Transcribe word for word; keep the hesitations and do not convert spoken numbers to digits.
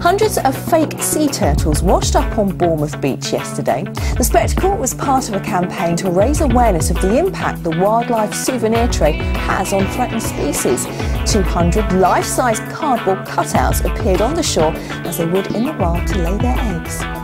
Hundreds of fake sea turtles washed up on Bournemouth beach yesterday. The spectacle was part of a campaign to raise awareness of the impact the wildlife souvenir trade has on threatened species. two hundred life-size cardboard cutouts appeared on the shore as they would in the wild to lay their eggs.